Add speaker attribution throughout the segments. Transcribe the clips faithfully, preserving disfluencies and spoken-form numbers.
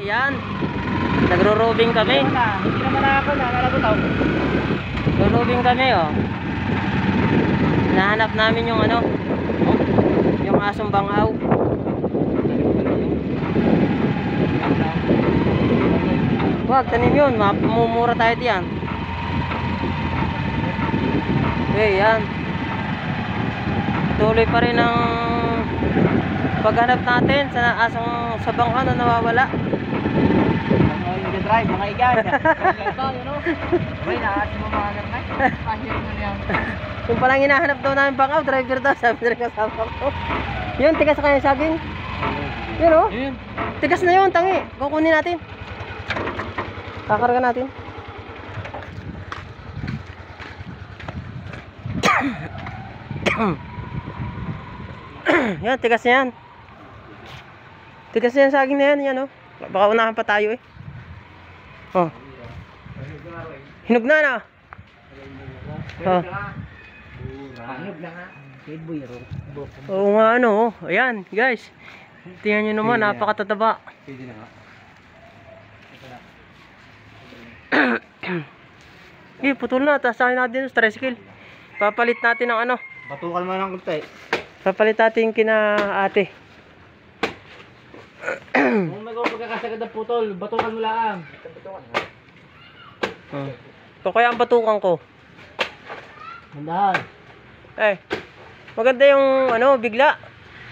Speaker 1: yan. Nagro-robing kami.
Speaker 2: Hindi naman ako na, nalagotaw.
Speaker 1: Nagro-robing kami, oh. Nahanap namin yung ano, yung asong bangaw. Wag, tanim yun. Mamumura tayo diyan. Okay, yan. Tuloy pa rin ang paghanap natin sa asong sa bangka na nawawala.
Speaker 2: Yung drive, mga igan. Ito, yun o. May naas mo mga ganay. Kahit mo na yan.
Speaker 1: Kung palang hinahanap daw namin bangka, driver daw, sabi na kasama ko. Yun, tigas sa kanya saging. Yun o. Tigas na yun, tangi. Kukunin natin. Kakarga natin. Yan, tigas na yan. Tigas na yan saging na yan, yan o. Baka unahan pa tayo eh. Oh. Hinog na na. Oh.
Speaker 2: Hinog na nga.
Speaker 1: Oo nga ano, oh. Ayan guys. Tingnan nyo naman, napakatataba.
Speaker 2: Pwede na nga.
Speaker 1: Eh, putol na. Tasahin natin yung tricycle. Papalit natin ng ano.
Speaker 2: Batukan mo ng kultay.
Speaker 1: Papalit natin kina ate.
Speaker 2: Kung magawa pagkakasagad ng putol, batukan mo lang. Batukan ha?
Speaker 1: Hmm. Ito kaya ang batukan ko.
Speaker 2: Mandahan.
Speaker 1: Eh, maganda yung ano, bigla.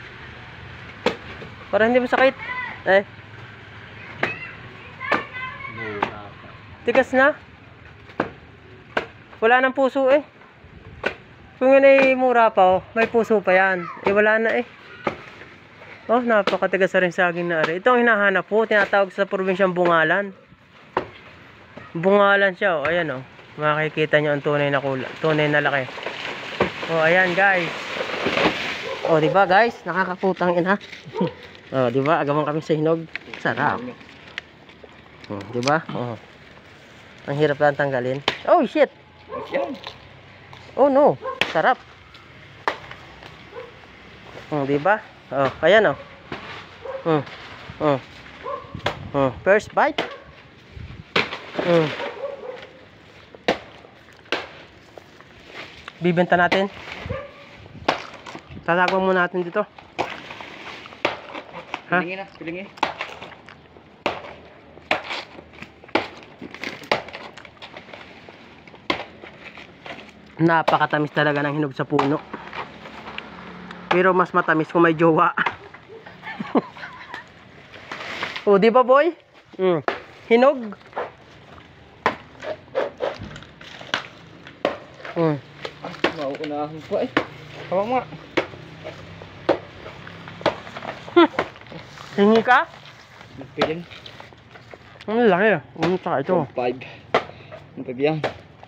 Speaker 1: Para hindi masakit. Eh. Tigas na. Wala nang puso eh. Kung yun ay mura pa, oh, may puso pa yan. Eh wala na eh. Oh, napakatigas na rin saging na ari. Ito ang hinahanap po, tinatawag sa probinsyang bungalan. Bungalan siya, oh, ayan oh. Makikita nyo ang tunay na kulay, tunay na laki. Oh, ayan guys. Oh, di ba guys? Nakakaputang ina. Oh, di ba? Agamang kami sa hinog. Sarap. Oh, di ba? Oh. Ang hirap lang tanggalin. Oh, shit. Oh no, sarap. Oh, di ba? Oh, ayan oh. Oh. Oh. Oh, first bite. Oh. Bibenta natin. Tatagwan muna natin dito. Ha?
Speaker 2: Pilingin na, pilingin.
Speaker 1: Napakatamis talaga ng hinog sa puno. Pero mas matamis kung may jowa. O, di ba boy? Mm. Hinog. Mm.
Speaker 2: Mauunahan po eh. Hawak mo.
Speaker 1: Hingi ka?
Speaker 2: Piling.
Speaker 1: Ang laki. Ano saka ito?
Speaker 2: five. Ang five yan.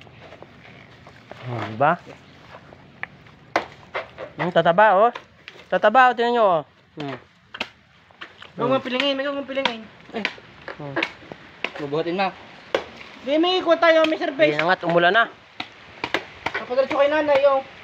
Speaker 1: Hmm, diba? Ang tataba oh. Tataba oh, tingnan nyo oh. Hmm.
Speaker 2: Huwag mong pilingin, may huwag mong pilingin. Eh.
Speaker 1: Hmm.
Speaker 2: Bubuhatin na. Di, may ikot tayo, may surface.
Speaker 1: Hindi na nga, umulan na.
Speaker 2: Kapag-diretso kay nanay, yung.